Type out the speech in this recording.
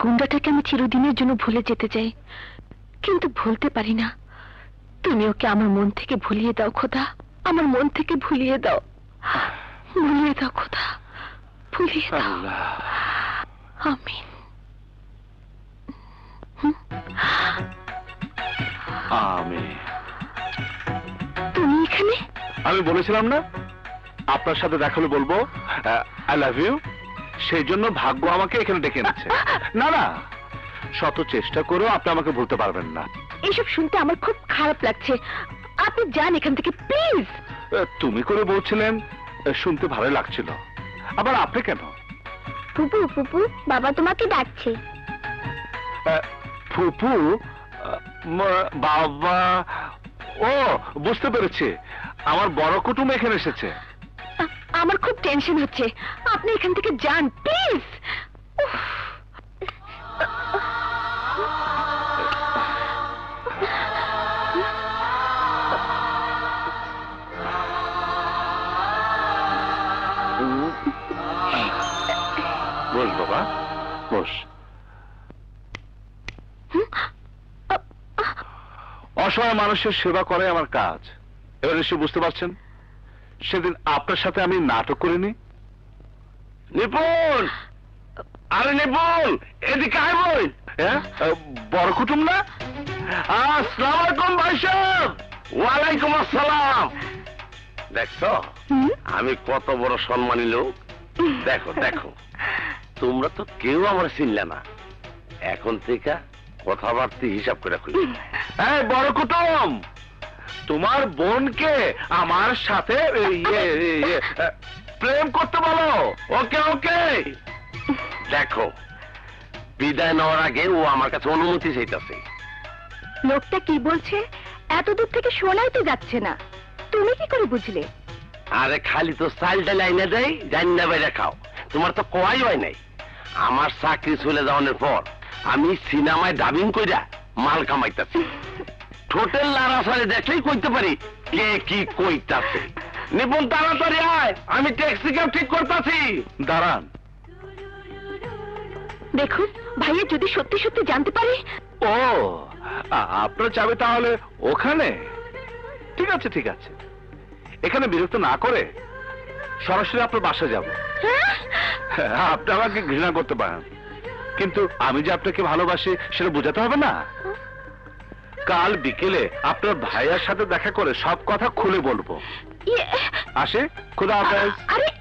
গুন্ডাটাকে আমি চিরদিনের জন্য ভুলে যেতে চাই, কিন্তু ভুলতে পারি না। তুমি ওকে আমার মন থেকে ভুলিয়ে দাও খোদা, আমার মন থেকে ভুলিয়ে দাও, ভুলিয়ে দাও খোদা, ভুলিয়ে দাও। আমিন। আমিন। তুমি এখানে? আমি বলেছিলাম না আপনার সাথে দেখা হলে বলবো আই লাভ ইউ, সেই জন্য ভাগ্য আমাকে এখানে ডেকে এনেছে। না না, শত চেষ্টা করেও আপনি আমাকে ভুলতে পারবেন না। এইসব শুনতে আমার খুব খারাপ লাগছে, আপনি যান এখান থেকে প্লিজ। তুমি করে বলছিলেন, শুনতে ভালো লাগছিল, আবার আপনি কেন? ফুপু ফুপু, বাবা তোমাকে ডাকছে। ফুপু? বাবা? ও বুঝতে পেরেছি, আমার বড় কুটুম এখানে এসেছে। আমার খুব টেনশন হচ্ছে, আপনি এখান থেকে যান প্লিজ। বস বাবা, বস। অসহায় মানুষের সেবা করে আমার কাজ, এবার এসে বুঝতে পারছেন? সেদিন আপনার সাথে আমি নাটক করিনি? নিপুণ, আরে নিপুণ, এদিকে আয় বই। হ্যাঁ, বড় কুটুম না? আসসালামু আলাইকুম ভাই সাহেব। ওয়ালাইকুম আসসালাম। দেখছো আমি কত বড় সম্মানী লোক? দেখো দেখো, তোমরা তো কেউ আমার চিনলে না, এখন থেকে কথাবার্তা হিসাব করে খুঁজে। এই বড় কুটুম, তোমার বোনকে আমার সাথে প্রেম করতে বলো। ওকে ওকে। দেখো, বিদায় নেওয়ার আগে ও আমার কাছে অনুমতি চাইতেছে। লোকটা কি বলছে এত দূর থেকে শোনাই তো যাচ্ছে না, তুমি কি করে বুঝলে? আরে খালি তো স্টাইলটা লাইনে দেয়, জানি না বাইরে খাও। তোমার তো কোয়াই হয় নাই। আমার চাকরি চলে যাওয়ার পর আমি সিনেমায় ডাবিং কইরা মাল কামাইতেছি। ঠোঁটের লাড়াছাড়ি দেখলেই কইতে পারি কে কি কইতাছে। নিপুণ তাড়াতাড়ি আয়, আমি ট্যাক্সি ক্যাব ঠিক করতেছি। দাঁড়ান। দেখুন ভাইয়া যদি সত্যি সত্যি জানতে পারে। ও, আপনার যাবে তাহলে ওখানে? ঠিক আছে ঠিক আছে, এখানে বিরক্ত না করে সরাসরি আপনার বাসায় যাব। আপনি আমাকে ঘৃণা করতে পারেন, কিন্তু আমি যে আপনাকে ভালোবাসি সেটা বোঝাতে হবে না? কাল বিকেলে আপনার ভাইয়ার সাথে দেখা করে সব কথা খুলে বলবো। আসে, খুদা হাফেজ। আরে